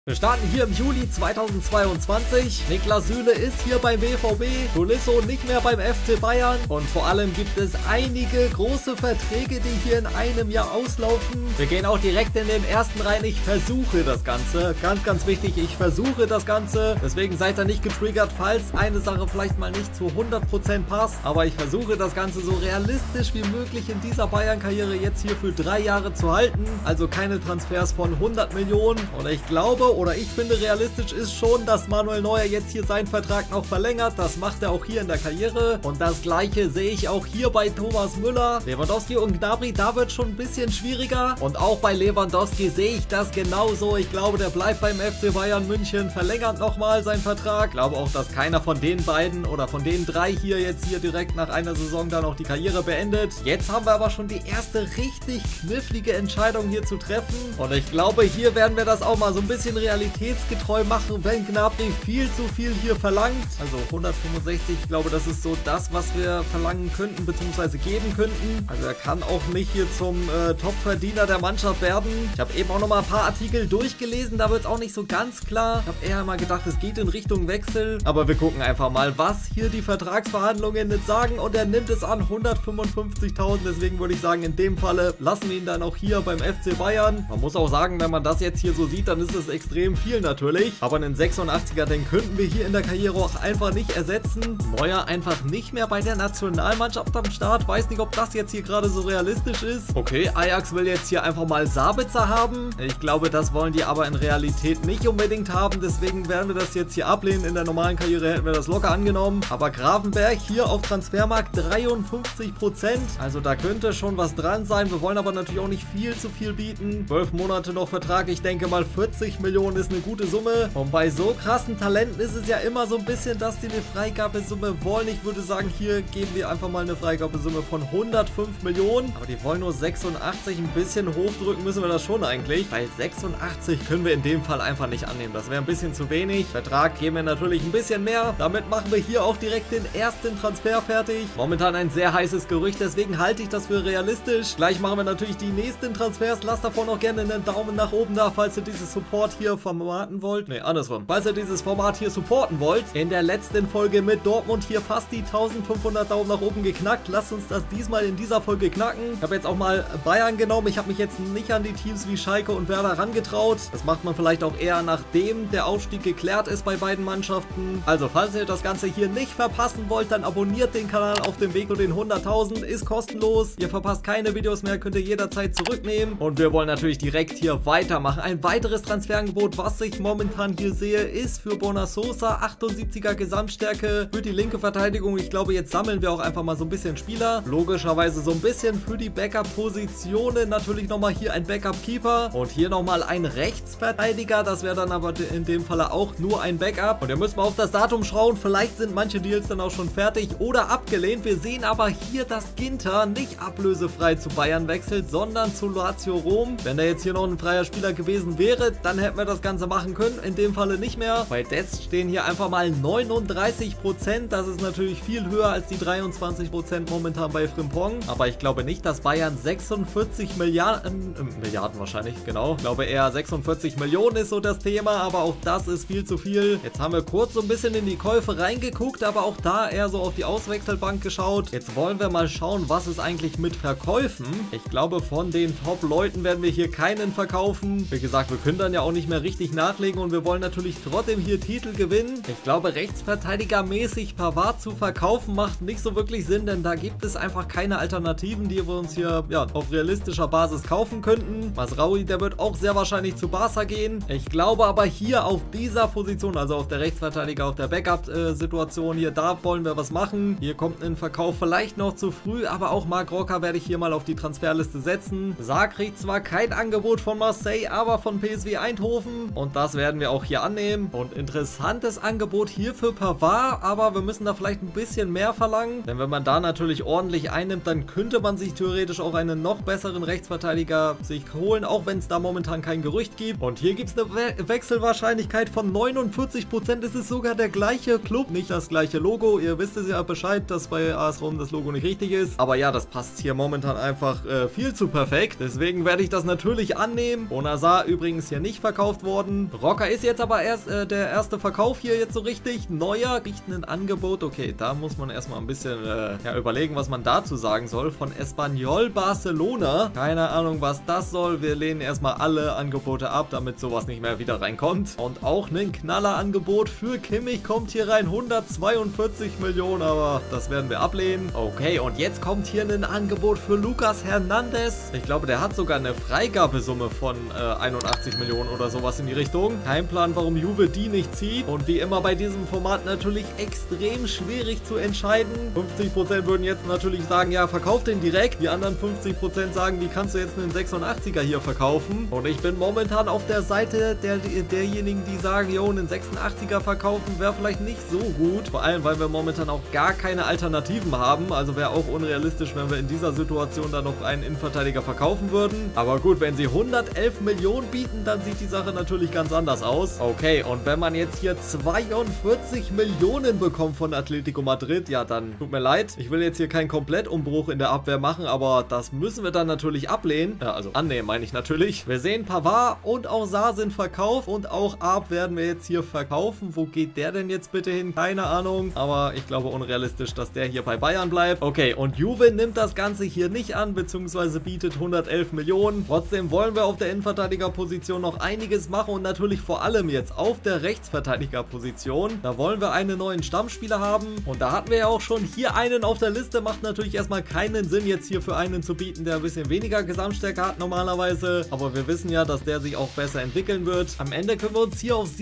Wir starten hier im Juli 2022. Niklas Süle ist hier beim BVB, Tolisso nicht mehr beim FC Bayern und vor allem gibt es einige große Verträge, die hier in einem Jahr auslaufen. Wir gehen auch direkt in den ersten rein. Ich versuche das Ganze, ganz wichtig, ich versuche das Ganze. Deswegen seid ihr nicht getriggert, falls eine Sache vielleicht mal nicht zu 100% passt. Aber ich versuche das Ganze so realistisch wie möglich in dieser Bayern-Karriere jetzt hier für 3 Jahre zu halten. Also keine Transfers von 100 Millionen und ich glaube, oder ich finde, realistisch ist schon, dass Manuel Neuer jetzt hier seinen Vertrag noch verlängert. Das macht er auch hier in der Karriere. Und das gleiche sehe ich auch hier bei Thomas Müller. Lewandowski und Gnabry, da wird schon ein bisschen schwieriger. Und auch bei Lewandowski sehe ich das genauso. Ich glaube, der bleibt beim FC Bayern München, verlängert nochmal seinen Vertrag. Ich glaube auch, dass keiner von den beiden oder von den 3 hier jetzt hier direkt nach einer Saison dann auch die Karriere beendet. Jetzt haben wir aber schon die erste richtig knifflige Entscheidung hier zu treffen. Und ich glaube, hier werden wir das auch mal so ein bisschen realitätsgetreu machen, wenn Gnabry viel zu viel hier verlangt. Also 165, ich glaube, das ist so das, was wir verlangen könnten, beziehungsweise geben könnten. Also er kann auch nicht hier zum Top-Verdiener der Mannschaft werden. Ich habe eben auch noch mal ein paar Artikel durchgelesen, da wird es auch nicht so ganz klar. Ich habe eher mal gedacht, es geht in Richtung Wechsel. Aber wir gucken einfach mal, was hier die Vertragsverhandlungen jetzt sagen. Und er nimmt es an, 155.000. Deswegen würde ich sagen, in dem Falle lassen wir ihn dann auch hier beim FC Bayern. Man muss auch sagen, wenn man das jetzt hier so sieht, dann ist es extrem viel natürlich. Aber einen 86er, den könnten wir hier in der Karriere auch einfach nicht ersetzen. Neuer einfach nicht mehr bei der Nationalmannschaft am Start. Weiß nicht, ob das jetzt hier gerade so realistisch ist. Okay, Ajax will jetzt hier einfach mal Sabitzer haben. Ich glaube, das wollen die aber in Realität nicht unbedingt haben. Deswegen werden wir das jetzt hier ablehnen. In der normalen Karriere hätten wir das locker angenommen. Aber Gravenberg hier auf Transfermarkt 53%. Also da könnte schon was dran sein. Wir wollen aber natürlich auch nicht viel zu viel bieten. 12 Monate noch Vertrag. Ich denke mal 40 Millionen ist eine gute Summe. Und bei so krassen Talenten ist es ja immer so ein bisschen, dass die eine Freigabesumme wollen. Ich würde sagen, hier geben wir einfach mal eine Freigabesumme von 105 Millionen. Aber die wollen nur 86. Ein bisschen hochdrücken müssen wir das schon eigentlich. Weil 86 können wir in dem Fall einfach nicht annehmen. Das wäre ein bisschen zu wenig. Vertrag geben wir natürlich ein bisschen mehr. Damit machen wir hier auch direkt den ersten Transfer fertig. Momentan ein sehr heißes Gerücht, deswegen halte ich das für realistisch. Gleich machen wir natürlich die nächsten Transfers. Lasst davon auch gerne einen Daumen nach oben da, falls ihr dieses Support hier vermarkten wollt. Ne, andersrum. Falls ihr dieses Format hier supporten wollt. In der letzten Folge mit Dortmund hier fast die 1500 Daumen nach oben geknackt. Lasst uns das diesmal in dieser Folge knacken. Ich habe jetzt auch mal Bayern genommen. Ich habe mich jetzt nicht an die Teams wie Schalke und Werder herangetraut. Das macht man vielleicht auch eher, nachdem der Aufstieg geklärt ist bei beiden Mannschaften. Also, falls ihr das Ganze hier nicht verpassen wollt, dann abonniert den Kanal auf dem Weg zu den 100.000. Ist kostenlos. Ihr verpasst keine Videos mehr, könnt ihr jederzeit zurücknehmen. Und wir wollen natürlich direkt hier weitermachen. Ein weiteres Transferangebot, was ich momentan hier sehe, ist für Borna Sosa, 78er Gesamtstärke für die linke Verteidigung. Ich glaube, jetzt sammeln wir auch einfach mal so ein bisschen Spieler. Logischerweise so ein bisschen für die Backup-Positionen. Natürlich nochmal hier ein Backup-Keeper und hier nochmal ein Rechtsverteidiger. Das wäre dann aber in dem Falle auch nur ein Backup. Und ihr müsst mal auf das Datum schauen. Vielleicht sind manche Deals dann auch schon fertig oder abgelehnt. Wir sehen aber hier, dass Ginter nicht ablösefrei zu Bayern wechselt, sondern zu Lazio Rom. Wenn da jetzt hier noch ein freier Spieler gewesen wäre, dann hätten wir das Ganze machen können. In dem Falle nicht mehr. Bei Dest stehen hier einfach mal 39%. Das ist natürlich viel höher als die 23% momentan bei Frimpong. Aber ich glaube nicht, dass Bayern 46 Milliarden wahrscheinlich, genau. Ich glaube eher 46 Millionen ist so das Thema, aber auch das ist viel zu viel. Jetzt haben wir kurz so ein bisschen in die Käufe reingeguckt, aber auch da eher so auf die Auswechselbank geschaut. Jetzt wollen wir mal schauen, was ist eigentlich mit Verkäufen. Ich glaube, von den Top-Leuten werden wir hier keinen verkaufen. Wie gesagt, wir können dann ja auch nicht mehr richtig nachlegen und wir wollen natürlich trotzdem hier Titel gewinnen. Ich glaube, rechtsverteidigermäßig Pavard zu verkaufen macht nicht so wirklich Sinn, denn da gibt es einfach keine Alternativen, die wir uns hier ja auf realistischer Basis kaufen könnten. Masraoui, der wird auch sehr wahrscheinlich zu Barca gehen. Ich glaube aber hier auf dieser Position, also auf der Rechtsverteidiger, auf der Backup-Situation hier, da wollen wir was machen. Hier kommt ein Verkauf vielleicht noch zu früh, aber auch Marc Roca werde ich hier mal auf die Transferliste setzen. Sarr kriegt zwar kein Angebot von Marseille, aber von PSV Eindhoven und das werden wir auch hier annehmen. Und interessantes Angebot hier für Pavard, aber wir müssen da vielleicht ein bisschen mehr verlangen, denn wenn man da natürlich ordentlich einnimmt, dann könnte man sich theoretisch auch einen noch besseren Rechtsverteidiger sich holen, auch wenn es da momentan kein Gerücht gibt. Und hier gibt es eine Wechselwahrscheinlichkeit von 49%. Es ist sogar der gleiche Club, nicht das gleiche Logo. Ihr wisst es ja Bescheid, dass bei AS Rom das Logo nicht richtig ist. Aber ja, das passt hier momentan einfach viel zu perfekt. Deswegen werde ich das natürlich annehmen. Bonazar übrigens hier nicht verkaufen. verkauft worden. Rocker ist jetzt aber erst der erste Verkauf hier jetzt so richtig. Neuer riecht ein Angebot. Okay, da muss man erstmal ein bisschen ja, überlegen, was man dazu sagen soll. Von Espanyol Barcelona. Keine Ahnung, was das soll. Wir lehnen erstmal alle Angebote ab, damit sowas nicht mehr wieder reinkommt. Und auch ein Knallerangebot für Kimmich kommt hier rein. 142 Millionen, aber das werden wir ablehnen. Okay, und jetzt kommt hier ein Angebot für Lucas Hernandez. Ich glaube, der hat sogar eine Freigabesumme von 81 Millionen oder sowas in die Richtung. Kein Plan, warum Juve die nicht zieht. Und wie immer bei diesem Format natürlich extrem schwierig zu entscheiden. 50% würden jetzt natürlich sagen, ja, verkauf den direkt. Die anderen 50% sagen, wie kannst du jetzt einen 86er hier verkaufen? Und ich bin momentan auf der Seite derjenigen, die sagen, jo, einen 86er verkaufen wäre vielleicht nicht so gut. Vor allem, weil wir momentan auch gar keine Alternativen haben. Also wäre auch unrealistisch, wenn wir in dieser Situation dann noch einen Innenverteidiger verkaufen würden. Aber gut, wenn sie 111 Millionen bieten, dann sieht die Sache natürlich ganz anders aus. Okay, und wenn man jetzt hier 42 Millionen bekommt von Atletico Madrid, ja, dann tut mir leid. Ich will jetzt hier keinen Komplettumbruch in der Abwehr machen, aber das müssen wir dann natürlich ablehnen. Ja, also annehmen meine ich natürlich. Wir sehen, Pavard und auch Sarr sind verkauft und auch Arp werden wir jetzt hier verkaufen. Wo geht der denn jetzt bitte hin? Keine Ahnung, aber ich glaube unrealistisch, dass der hier bei Bayern bleibt. Okay, und Juve nimmt das Ganze hier nicht an, beziehungsweise bietet 111 Millionen. Trotzdem wollen wir auf der Innenverteidigerposition noch einiges machen und natürlich vor allem jetzt auf der Rechtsverteidigerposition. Da wollen wir einen neuen Stammspieler haben und da hatten wir ja auch schon hier einen auf der Liste. Macht natürlich erstmal keinen Sinn, jetzt hier für einen zu bieten, der ein bisschen weniger Gesamtstärke hat normalerweise, aber wir wissen ja, dass der sich auch besser entwickeln wird. Am Ende können wir uns hier auf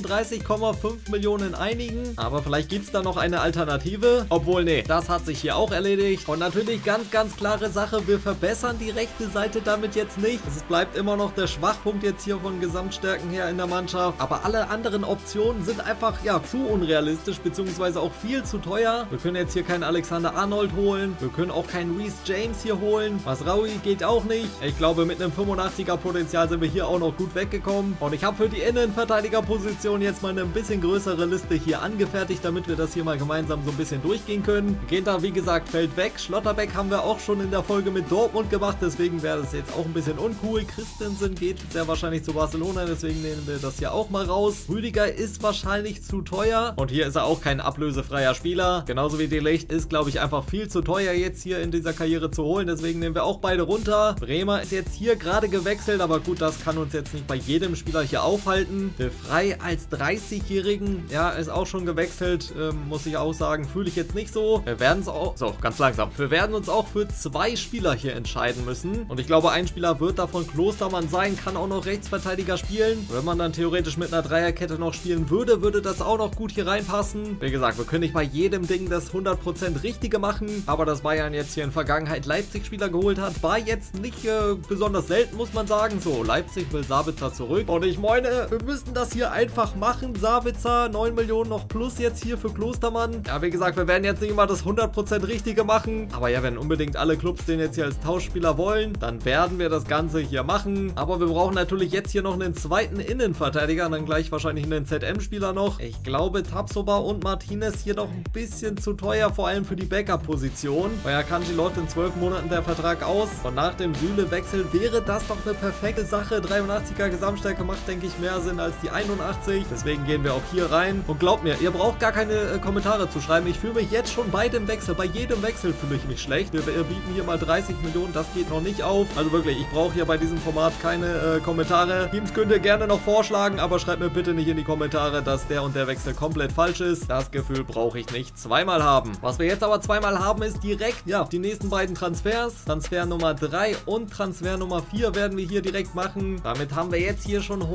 37,5 Millionen einigen, aber vielleicht gibt es da noch eine Alternative. Obwohl, nee, das hat sich hier auch erledigt. Und natürlich ganz klare Sache, wir verbessern die rechte Seite damit jetzt nicht. Es bleibt immer noch der Schwachpunkt jetzt hier von Gesamtstärken her in der Mannschaft, aber alle anderen Optionen sind einfach, ja, zu unrealistisch, beziehungsweise auch viel zu teuer. Wir können jetzt hier keinen Alexander-Arnold holen, wir können auch keinen Reece James hier holen. Masraoui geht auch nicht. Ich glaube, mit einem 85er Potenzial sind wir hier auch noch gut weggekommen. Und ich habe für die Innenverteidigerposition jetzt mal eine ein bisschen größere Liste hier angefertigt, damit wir das hier mal gemeinsam so ein bisschen durchgehen können. Ginter, wie gesagt, fällt weg. Schlotterbeck haben wir auch schon in der Folge mit Dortmund gemacht, deswegen wäre das jetzt auch ein bisschen uncool. Christensen geht sehr wahrscheinlich zu Barcelona, deswegen nehmen wir das hier auch mal raus. Rüdiger ist wahrscheinlich zu teuer und hier ist er auch kein ablösefreier Spieler. Genauso wie De Ligt ist, glaube ich, einfach viel zu teuer jetzt hier in dieser Karriere zu holen, deswegen nehmen wir auch beide runter. Bremer ist jetzt hier gerade gewechselt, aber gut, das kann uns jetzt nicht bei jedem Spieler hier aufhalten. De Vrij als 30-Jährigen, ja, ist auch schon gewechselt, muss ich auch sagen, fühle ich jetzt nicht so. Wir werden es auch, so, ganz langsam, wir werden uns auch für 2 Spieler hier entscheiden müssen und ich glaube, ein Spieler wird davon Klostermann sein, kann auch noch Rechtsverteidiger spielen. Wenn man dann theoretisch mit einer Dreierkette noch spielen würde, würde das auch noch gut hier reinpassen. Wie gesagt, wir können nicht bei jedem Ding das 100% Richtige machen, aber dass Bayern jetzt hier in Vergangenheit Leipzig-Spieler geholt hat, war jetzt nicht besonders selten, muss man sagen. So, Leipzig will Sabitzer zurück und ich meine, wir müssen das hier einfach machen. Sabitzer, 9 Millionen noch plus jetzt hier für Klostermann. Ja, wie gesagt, wir werden jetzt nicht immer das 100% Richtige machen, aber ja, wenn unbedingt alle Clubs den jetzt hier als Tauschspieler wollen, dann werden wir das Ganze hier machen. Aber wir brauchen natürlich jetzt hier noch einen zweiten Innenverteidiger und dann gleich wahrscheinlich einen ZM-Spieler noch. Ich glaube, Tapsoba und Martinez hier doch ein bisschen zu teuer, vor allem für die Backup-Position. Bei Akanji läuft in 12 Monaten der Vertrag aus und nach dem Süle-Wechsel wäre das doch eine perfekte Sache. 83er Gesamtstärke macht, denke ich, mehr Sinn als die 81. Deswegen gehen wir auch hier rein. Und glaubt mir, ihr braucht gar keine Kommentare zu schreiben. Ich fühle mich jetzt schon bei dem Wechsel, bei jedem Wechsel fühle ich mich schlecht. Wir bieten hier mal 30 Millionen, das geht noch nicht auf. Also wirklich, ich brauche hier bei diesem Format keine Kommentare. Teams könnt ihr gerne noch vorschlagen, aber schreibt mir bitte nicht in die Kommentare, dass der und der Wechsel komplett falsch ist. Das Gefühl brauche ich nicht zweimal haben. Was wir jetzt aber zweimal haben, ist direkt, ja, die nächsten beiden Transfers. Transfer Nummer 3 und Transfer Nummer 4 werden wir hier direkt machen. Damit haben wir jetzt hier schon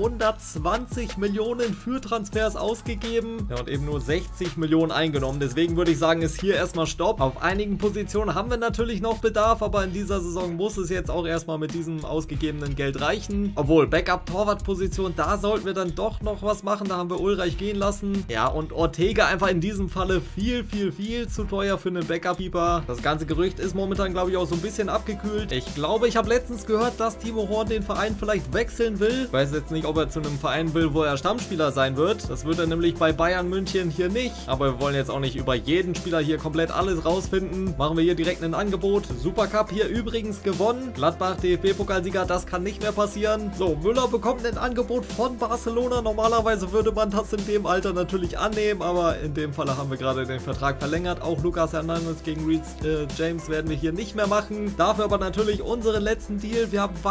120 Millionen für Transfers ausgegeben. Ja, und eben nur 60 Millionen eingenommen. Deswegen würde ich sagen, ist hier erstmal Stopp. Auf einigen Positionen haben wir natürlich noch Bedarf, aber in dieser Saison muss es jetzt auch erstmal mit diesem ausgegebenen Geld reichen. Obwohl, Backup-Torwart-Position, da sollten wir dann doch noch was machen. Da haben wir Ulreich gehen lassen. Ja, und Ortega einfach in diesem Falle viel zu teuer für einen Backup-Keeper. Das ganze Gerücht ist momentan, glaube ich, auch so ein bisschen abgekühlt. Ich glaube, ich habe letztens gehört, dass Timo Horn den Verein vielleicht wechseln will. Ich weiß jetzt nicht, ob er zu einem Verein will, wo er Stammspieler sein wird. Das wird er nämlich bei Bayern München hier nicht. Aber wir wollen jetzt auch nicht über jeden Spieler hier komplett alles rausfinden. Machen wir hier direkt ein Angebot. Supercup hier übrigens gewonnen. Gladbach DFB-Pokalsieger, das kann nicht mehr passieren. So, Müller bekommt ein Angebot von Barcelona. Normalerweise würde man das in dem Alter natürlich annehmen, aber in dem Falle haben wir gerade den Vertrag verlängert. Auch Lucas Hernandez gegen Reece James werden wir hier nicht mehr machen. Dafür aber natürlich unseren letzten Deal. Wir haben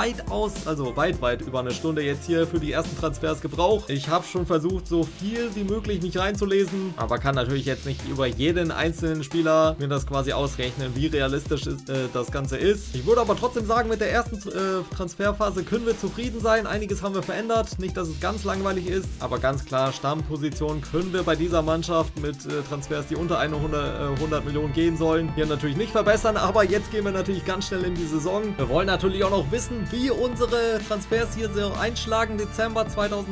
weit über eine Stunde jetzt hier für die ersten Transfers gebraucht. Ich habe schon versucht, so viel wie möglich mich reinzulesen, aber kann natürlich jetzt nicht über jeden einzelnen Spieler mir das quasi ausrechnen, wie realistisch das Ganze ist. Ich würde aber trotzdem sagen, mit der ersten Transferphase können wir zufrieden sein. Einiges haben wir verändert. Nicht, dass es ganz langweilig ist, aber ganz klar, Stammposition können wir bei dieser Mannschaft mit Transfers, die unter 100 Millionen gehen sollen, hier natürlich nicht verbessern, aber jetzt gehen wir natürlich ganz schnell in die Saison. Wir wollen natürlich auch noch wissen, wie unsere Transfers hier so einschlagen. Dezember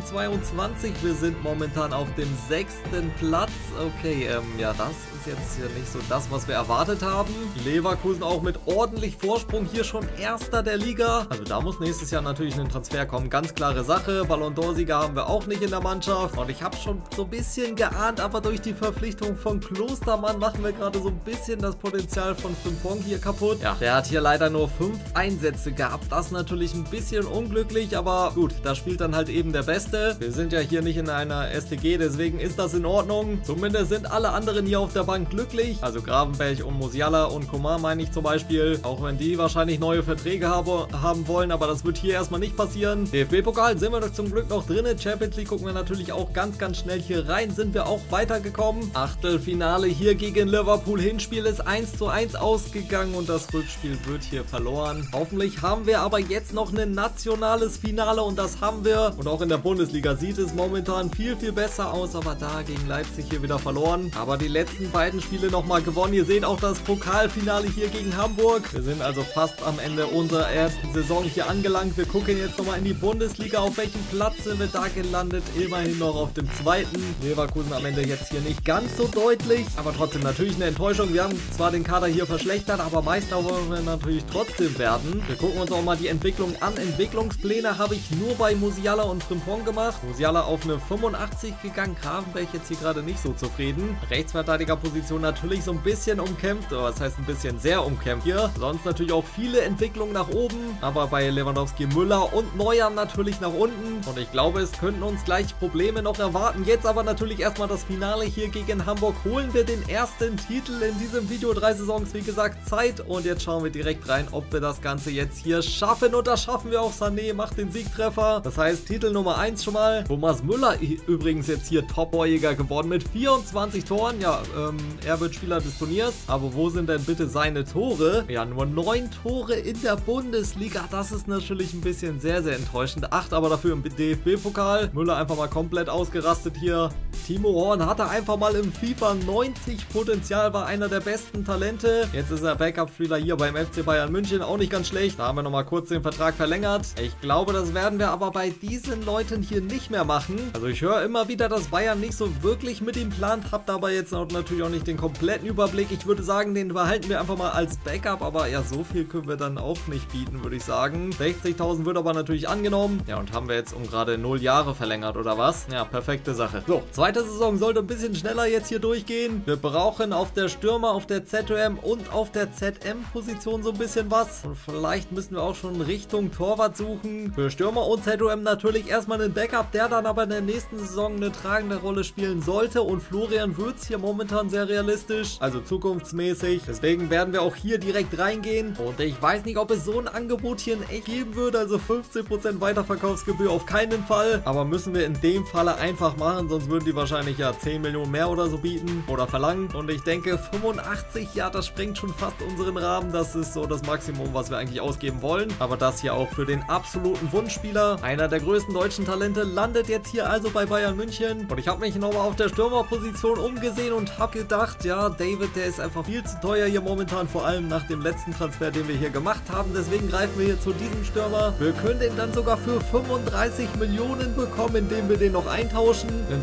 2022. Wir sind momentan auf dem 6. Platz. Okay, ja, das ist jetzt hier nicht so das, was wir erwartet haben. Leverkusen auch mit ordentlich Vorsprung hier schon Erster der Liga. Also da muss nächstes Jahr natürlich ein Transfer kommen. Ganz klare Sache. Ballon d'Or-Sieger haben wir auch nicht in der Mannschaft. Und ich habe schon so ein bisschen geahnt, aber durch die Verpflichtung von Klostermann machen wir gerade so ein bisschen das Potenzial von Frimpong hier kaputt. Ja, der hat hier leider nur 5 Einsätze gehabt. Das ist natürlich ein bisschen unglücklich, aber gut, da spielt dann halt eben der Beste. Wir sind ja hier nicht in einer STG, deswegen ist das in Ordnung. Zumindest sind alle anderen hier auf der Bank glücklich. Also Gravenberch und Musiala und Coman meine ich zum Beispiel. Auch wenn die wahrscheinlich neue Verträge haben wollen, aber das wird hier erstmal nicht passieren. DFB-Pokal sind wir doch zum Glück noch drin. Champions League gucken wir natürlich auch ganz schnell hier rein. Sind wir auch weitergekommen. Achtelfinale hier gegen Liverpool. Hinspiel ist 1:1 ausgegangen und das Rückspiel wird hier verloren. Hoffentlich haben wir aber jetzt noch ein nationales Finale und das haben wir. Und auch in der Bundesliga sieht es momentan viel besser aus, aber da gegen Leipzig hier wieder verloren. Aber die letzten beiden Spiele nochmal gewonnen. Ihr seht auch das Pokalfinale hier gegen Hamburg. Wir sind also fast am Ende unserer ersten Saison hier angelangt. Wir gucken jetzt nochmal in die Bundesliga. Auf welchem Platz sind wir da gelandet? Immerhin noch auf dem 2. Leverkusen am Ende jetzt hier nicht ganz so deutlich, aber trotzdem natürlich eine Enttäuschung. Wir haben zwar den Kader hier verschlechtert, aber Meister wollen wir natürlich trotzdem werden. Wir gucken uns auch mal die Entwicklung an. Entwicklungspläne habe ich nur bei Musiala und Frimpong gemacht. Musiala auf eine 85 gegangen. Gravenberch jetzt hier gerade nicht so zufrieden. Rechtsverteidigerposition natürlich so ein bisschen umkämpft, oder was heißt ein bisschen sehr umkämpft hier. Sonst natürlich auch viele Entwicklungen nach oben, aber bei Lewandowski, Müller und Neuer natürlich nach unten. Und ich glaube, es könnten uns gleich Probleme noch erwarten. Jetzt aber natürlich erstmal das Finale hier gegen Hamburg. Holen wir den ersten Titel in diesem Video. 3 Saisons, wie gesagt, Zeit. Und jetzt schauen wir direkt rein, ob wir das Ganze jetzt hier schaffen. Und das schaffen wir auch. Sané macht den Siegtreffer. Das heißt, Titel Nummer 1 schon mal. Thomas Müller übrigens jetzt hier Top-Torjäger geworden mit 24 Toren. Ja, er wird Spieler des Turniers. Aber wo sind denn bitte seine Tore? Ja, nur 9 Tore in der Bundesliga. Das ist natürlich ein bisschen sehr enttäuschend. 8 aber dafür im DFB-Pokal. Müller einfach mal komplett ausgerastet hier. Timo Horn hatte einfach mal im FIFA 90 Potenzial, war einer der besten Talente. Jetzt ist er Backup-Spieler hier beim FC Bayern München. Auch nicht ganz schlecht. Da haben wir nochmal kurz den Vertrag verlängert. Ich glaube, das werden wir aber bei diesen Leuten hier nicht mehr machen. Also ich höre immer wieder, dass Bayern nicht so wirklich mit ihm plant. Habt aber jetzt natürlich auch nicht den kompletten Überblick. Ich würde sagen, den behalten wir einfach mal als Backup. Aber ja, so viel können wir dann auch nicht bieten, würde ich sagen. 60.000 wird aber natürlich angenommen. Ja, und haben wir jetzt um gerade 0 Jahre verlängert, oder was? Ja, perfekte Sache. So, zweite Saison sollte ein bisschen schneller jetzt hier durchgehen. Wir brauchen auf der Stürmer, auf der ZOM und auf der ZM-Position so ein bisschen was. Und vielleicht müssen wir auch schon Richtung Torwart suchen. Für Stürmer und ZOM natürlich erstmal einen Backup, der dann aber in der nächsten Saison eine tragende Rolle spielen sollte. Und Florian Wirtz hier momentan sehr realistisch, also zukunftsmäßig. Deswegen werden wir auch hier direkt reingehen. Und ich weiß nicht, ob es so ein Angebot hier in echt geben würde. Also 15% Weiterverkaufsgebühr auf keinen Fall. Aber müssen wir in dem Falle einfach machen, sonst würden die wahrscheinlich ja 10 Millionen mehr oder so bieten oder verlangen. Und ich denke 85, ja, das sprengt schon fast unseren Rahmen. Das ist so das Maximum, was wir eigentlich ausgeben wollen. Aber das hier auch für den absoluten Wunschspieler. Einer der größten deutschen Talente landet jetzt hier also bei Bayern München. Und ich habe mich nochmal auf der Stürmerposition umgesehen und habe gedacht, ja, David, der ist einfach viel zu teuer hier momentan, vor allem nach dem letzten Transfer, den wir hier gemacht haben. Deswegen greifen wir hier zu diesem Stürmer. Wir können den dann sogar für 35 Millionen bekommen, indem wir den noch eintauschen. Den Backup-Stürmer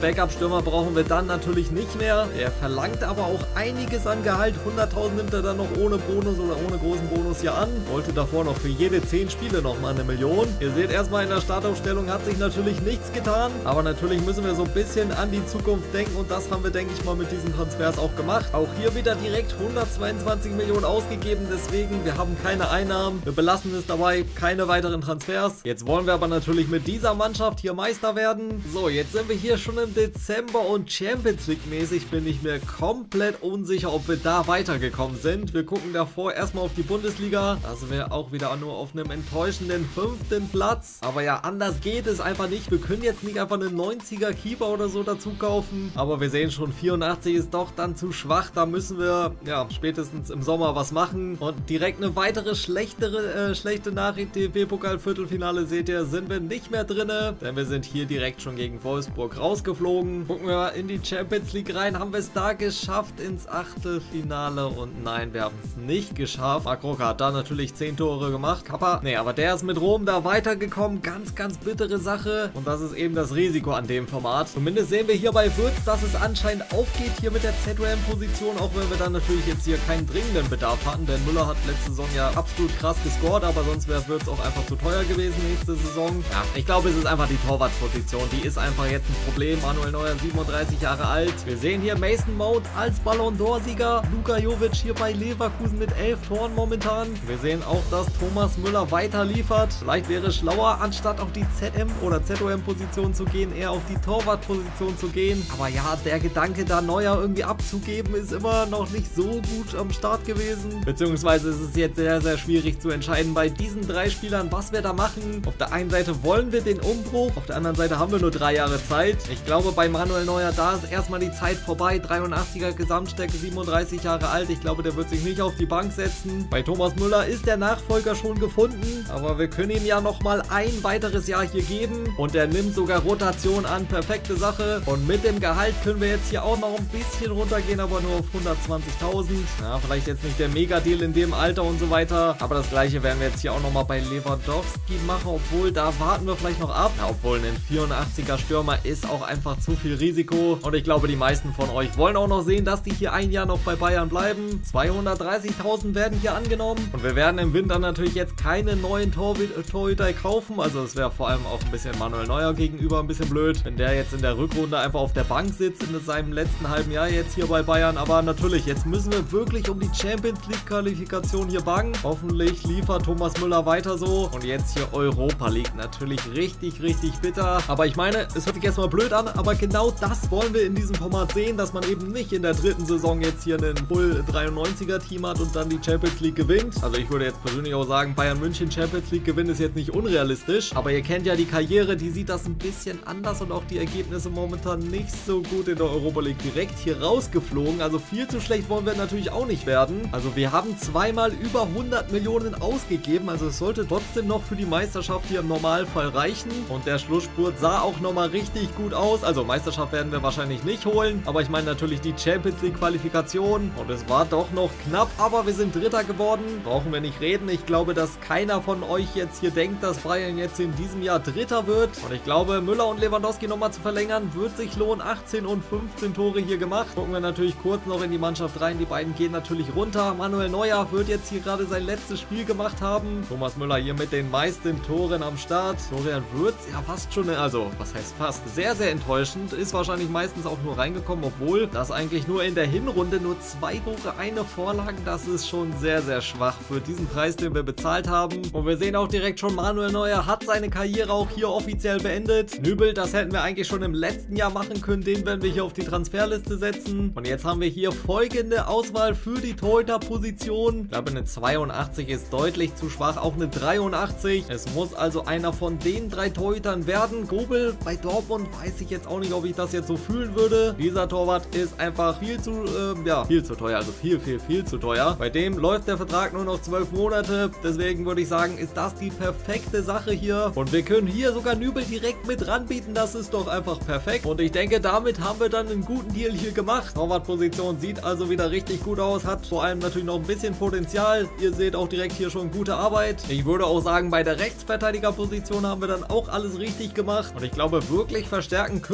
Stürmer brauchen wir dann natürlich nicht mehr. Er verlangt aber auch einiges an Gehalt. 100.000 nimmt er dann noch ohne Bonus oder ohne großen Bonus hier an. Wollte davor noch für jede 10 Spiele nochmal 1 Million. Ihr seht erstmal in der Startaufstellung hat sich natürlich nichts getan. Aber natürlich müssen wir so ein bisschen an die Zukunft denken und das haben wir, denke ich mal, mit diesen Transfers auch gemacht. Auch hier wieder direkt 122 Millionen ausgegeben. Deswegen, wir haben keine Einnahmen. Wir belassen es dabei, keine weiteren Transfers. Jetzt wollen wir aber natürlich mit dieser Mannschaft hier Meister werden. So, jetzt sind wir hier schon im Dezember und Champions League mäßig bin ich mir komplett unsicher, ob wir da weitergekommen sind. Wir gucken davor erstmal auf die Bundesliga. Da sind wir auch wieder nur auf einem enttäuschenden 5. Platz. Aber ja, anders geht es einfach nicht. Wir können jetzt nicht einfach einen 90er Keeper oder so dazu kaufen. Aber wir sehen schon, 84 ist doch dann zu schwach. Da müssen wir, ja, spätestens im Sommer was machen. Und direkt eine weitere schlechte Nachricht. DFB-Pokal-Viertelfinale, seht ihr, sind wir nicht mehr drin. Denn wir sind hier direkt schon gegen Wolfsburg rausgeflogen. Gucken wir mal in die Champions League rein. Haben wir es da geschafft ins Achtelfinale? Und nein, wir haben es nicht geschafft. Marc Roca hat da natürlich 10 Tore gemacht. Kappa, nee, aber der ist mit Rom da weitergekommen. Ganz, ganz bittere Sache. Und das ist eben das Risiko an dem Format. Zumindest sehen wir hier bei Würz, dass es anscheinend aufgeht hier mit der ZRAM-Position. Auch wenn wir dann natürlich jetzt hier keinen dringenden Bedarf hatten. Denn Müller hat letzte Saison ja absolut krass gescored. Aber sonst wäre Würz auch einfach zu teuer gewesen nächste Saison. Ja, ich glaube, es ist einfach die Torwartposition. Die ist einfach jetzt ein Problem. Manuel Neuer, 37 Jahre alt. Wir sehen hier Mason Mount als Ballon d'Or-Sieger. Luka Jovic hier bei Leverkusen mit 11 Toren momentan. Wir sehen auch, dass Thomas Müller weiter liefert. Vielleicht wäre es schlauer, anstatt auf die ZM- oder ZOM-Position zu gehen, eher auf die Torwartposition zu gehen. Aber ja, der Gedanke, da Neuer irgendwie abzugeben, ist immer noch nicht so gut am Start gewesen. Beziehungsweise ist es jetzt sehr, sehr schwierig zu entscheiden bei diesen 3 Spielern, was wir da machen. Auf der einen Seite wollen wir den Umbruch, auf der anderen Seite haben wir nur 3 Jahre Zeit. Ich glaube, bei Manuel Neuer, da ist erstmal die Zeit vorbei. 83er Gesamtstärke, 37 Jahre alt. Ich glaube, der wird sich nicht auf die Bank setzen. Bei Thomas Müller ist der Nachfolger schon gefunden, aber wir können ihm ja nochmal ein weiteres Jahr hier geben und er nimmt sogar Rotation an. Perfekte Sache. Und mit dem Gehalt können wir jetzt hier auch noch ein bisschen runtergehen, aber nur auf 120.000. Ja, vielleicht jetzt nicht der Mega-Deal in dem Alter und so weiter, aber das gleiche werden wir jetzt hier auch nochmal bei Lewandowski machen, obwohl da warten wir vielleicht noch ab. Ja, obwohl ein 84er Stürmer ist auch einfach zu viel Risiko und ich glaube, die meisten von euch wollen auch noch sehen, dass die hier ein Jahr noch bei Bayern bleiben. 230.000 werden hier angenommen und wir werden im Winter natürlich jetzt keine neuen Torhüter kaufen, also es wäre vor allem auch ein bisschen Manuel Neuer gegenüber ein bisschen blöd, wenn der jetzt in der Rückrunde einfach auf der Bank sitzt in seinem letzten halben Jahr jetzt hier bei Bayern, aber natürlich, jetzt müssen wir wirklich um die Champions League Qualifikation hier bangen. Hoffentlich liefert Thomas Müller weiter so und jetzt hier Europa League, natürlich richtig, richtig bitter, aber ich meine, es hört sich erstmal blöd an, aber genau das wollen wir in diesem Format sehen, dass man eben nicht in der 3. Saison jetzt hier einen Full 93er Team hat und dann die Champions League gewinnt. Also ich würde jetzt persönlich auch sagen, Bayern München Champions League gewinnen ist jetzt nicht unrealistisch, aber ihr kennt ja die Karriere, die sieht das ein bisschen anders und auch die Ergebnisse momentan nicht so gut in der Europa League. Direkt hier rausgeflogen, also viel zu schlecht wollen wir natürlich auch nicht werden. Also wir haben zweimal über 100 Millionen ausgegeben, also es sollte trotzdem noch für die Meisterschaft hier im Normalfall reichen und der Schlussspurt sah auch nochmal richtig gut aus. Also Meisterschaft werden wir wahrscheinlich nicht holen, aber ich meine natürlich die Champions League Qualifikation und es war doch noch knapp, aber wir sind Dritter geworden. Brauchen wir nicht reden. Ich glaube, dass keiner von euch jetzt hier denkt, dass Bayern jetzt in diesem Jahr Dritter wird und ich glaube, Müller und Lewandowski nochmal zu verlängern, wird sich lohnen. 18 und 15 Tore hier gemacht. Gucken wir natürlich kurz noch in die Mannschaft rein. Die beiden gehen natürlich runter. Manuel Neuer wird jetzt hier gerade sein letztes Spiel gemacht haben. Thomas Müller hier mit den meisten Toren am Start. Florian Wirtz, ja fast schon, also was heißt fast, sehr, sehr enttäuschend. Ist wahrscheinlich meistens auch nur reingekommen, obwohl das eigentlich nur in der Hinrunde nur 2 Tore, 1 Vorlage. Das ist schon sehr, sehr schwach für diesen Preis, den wir bezahlt haben. Und wir sehen auch direkt schon, Manuel Neuer hat seine Karriere auch hier offiziell beendet. Nübel, das hätten wir eigentlich schon im letzten Jahr machen können. Den werden wir hier auf die Transferliste setzen. Und jetzt haben wir hier folgende Auswahl für die Torhüter-Position. Ich glaube, eine 82 ist deutlich zu schwach. Auch eine 83. Es muss also einer von den 3 Torhütern werden. Gobel bei Dortmund weiß ich jetzt auch nicht, ob ich das jetzt so fühlen würde. Dieser Torwart ist einfach viel zu teuer. Also viel zu teuer. Bei dem läuft der Vertrag nur noch 12 Monate. Deswegen würde ich sagen, ist das die perfekte Sache hier. Und wir können hier sogar Nübel direkt mit ranbieten. Das ist doch einfach perfekt. Und ich denke, damit haben wir dann einen guten Deal hier gemacht. Torwartposition sieht also wieder richtig gut aus. Hat vor allem natürlich noch ein bisschen Potenzial. Ihr seht auch direkt hier schon gute Arbeit. Ich würde auch sagen, bei der Rechtsverteidigerposition haben wir dann auch alles richtig gemacht. Und ich glaube, wirklich verstärken können wir diese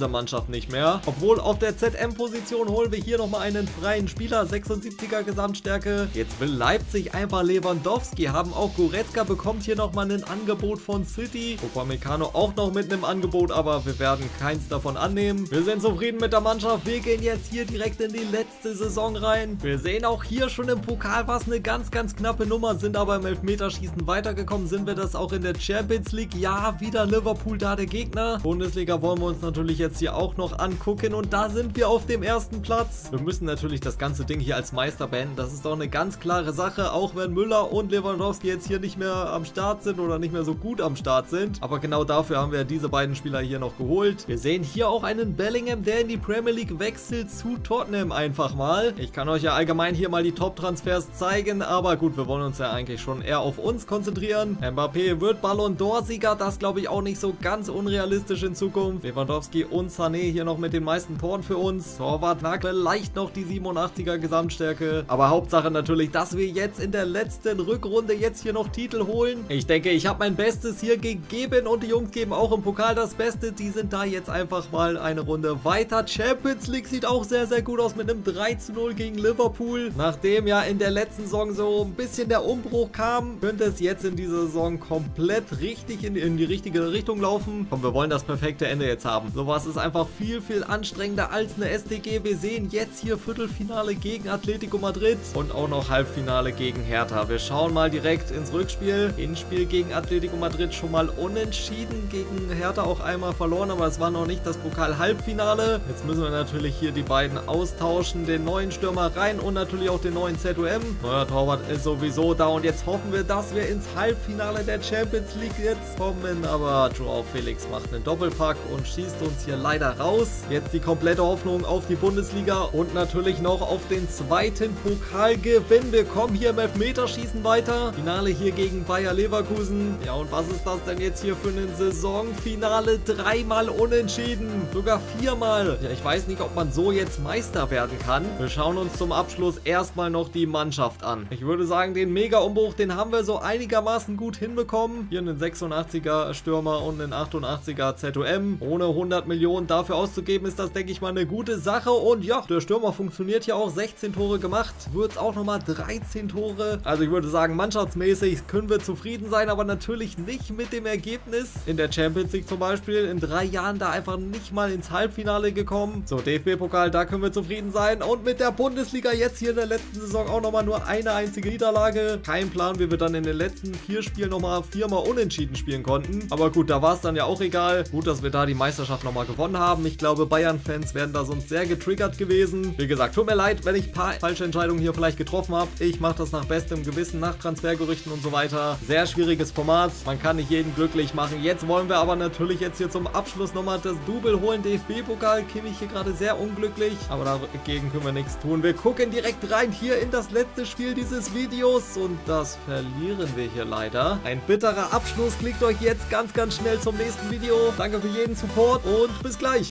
dieser Mannschaft nicht mehr. Obwohl auf der ZM-Position holen wir hier nochmal einen freien Spieler, 76er Gesamtstärke. Jetzt will Leipzig einfach Lewandowski haben. Auch Goretzka bekommt hier nochmal ein Angebot von City. Upamecano auch noch mit einem Angebot, aber wir werden keins davon annehmen. Wir sind zufrieden mit der Mannschaft. Wir gehen jetzt hier direkt in die letzte Saison rein. Wir sehen auch hier schon im Pokal, was eine ganz, ganz knappe Nummer, sind aber im Elfmeterschießen weitergekommen. Sind wir das auch in der Champions League? Ja, wieder Liverpool da der Gegner. Bundesliga wollen wir uns natürlich jetzt hier auch noch angucken und da sind wir auf dem ersten Platz. Wir müssen natürlich das ganze Ding hier als Meister beenden. Das ist doch eine ganz klare Sache, auch wenn Müller und Lewandowski jetzt hier nicht mehr am Start sind oder nicht mehr so gut am Start sind. Aber genau dafür haben wir diese beiden Spieler hier noch geholt. Wir sehen hier auch einen Bellingham, der in die Premier League wechselt zu Tottenham einfach mal. Ich kann euch ja allgemein hier mal die Top-Transfers zeigen, aber gut, wir wollen uns ja eigentlich schon eher auf uns konzentrieren. Mbappé wird Ballon d'Or-Sieger, das glaube ich auch nicht so ganz unrealistisch in Zukunft. Lewandowski und Sané hier noch mit den meisten Toren für uns. Torwart Nagel leicht noch die 87er Gesamtstärke, aber Hauptsache natürlich, dass wir jetzt in der letzten Rückrunde jetzt hier noch Titel holen. Ich denke, ich habe mein Bestes hier gegeben und die Jungs geben auch im Pokal das Beste. Die sind da jetzt einfach mal eine Runde weiter. Champions League sieht auch sehr, sehr gut aus mit einem 3:0 gegen Liverpool. Nachdem ja in der letzten Saison so ein bisschen der Umbruch kam, könnte es jetzt in dieser Saison komplett richtig in die richtige Richtung laufen. Komm, wir wollen das perfekte Ende jetzt haben. Sowas ist einfach viel, viel anstrengender als eine STG. Wir sehen jetzt hier Viertelfinale gegen Atletico Madrid und auch noch Halbfinale gegen Hertha. Wir schauen mal direkt ins Rückspiel. Hinspiel gegen Atletico Madrid schon mal unentschieden, gegen Hertha auch einmal verloren, aber es war noch nicht das Pokal-Halbfinale. Jetzt müssen wir natürlich hier die beiden austauschen, den neuen Stürmer rein und natürlich auch den neuen ZOM. Neuer Torwart ist sowieso da und jetzt hoffen wir, dass wir ins Halbfinale der Champions League jetzt kommen, aber Joao Felix macht einen Doppelpack und schießt uns hier leider raus. Jetzt die komplette Hoffnung auf die Bundesliga und natürlich noch auf den zweiten Pokalgewinn. Wir kommen hier im Elfmeterschießen weiter. Finale hier gegen Bayer Leverkusen. Ja, und was ist das denn jetzt hier für ein Saisonfinale? Dreimal unentschieden, sogar viermal. Ja, ich weiß nicht, ob man so jetzt Meister werden kann. Wir schauen uns zum Abschluss erstmal noch die Mannschaft an. Ich würde sagen, den Mega-Umbruch, den haben wir so einigermaßen gut hinbekommen. Hier einen 86er Stürmer und einen 88er ZOM. Ohne 100 Millionen dafür auszugeben, ist das, denke ich mal, eine gute Sache. Und ja, der Stürmer funktioniert ja auch. 16 Tore gemacht. Wird es auch nochmal 13 Tore. Also ich würde sagen, mannschaftsmäßig können wir zufrieden sein, aber natürlich nicht mit dem Ergebnis. In der Champions League zum Beispiel in 3 Jahren da einfach nicht mal ins Halbfinale gekommen. So, DFB-Pokal, da können wir zufrieden sein. Und mit der Bundesliga jetzt hier in der letzten Saison auch nochmal nur eine einzige Niederlage. Kein Plan, wie wir dann in den letzten 4 Spielen nochmal 4-mal unentschieden spielen konnten. Aber gut, da war es dann ja auch egal. Gut, dass wir da die Meisterschaft nochmal gewonnen haben. Ich glaube, Bayern-Fans wären da sonst sehr getriggert gewesen. Wie gesagt, tut mir leid, wenn ich ein paar falsche Entscheidungen hier vielleicht getroffen habe. Ich mache das nach bestem Gewissen, nach Transfergerüchten und so weiter. Sehr schwieriges Format. Man kann nicht jeden glücklich machen. Jetzt wollen wir aber natürlich jetzt hier zum Abschluss nochmal das Double holen. DFB-Pokal, Kimmich hier gerade sehr unglücklich. Aber dagegen können wir nichts tun. Wir gucken direkt rein hier in das letzte Spiel dieses Videos. Und das verlieren wir hier leider. Ein bitterer Abschluss. Klickt euch jetzt ganz, ganz schnell zum nächsten Video. Danke für jeden Support und bis gleich.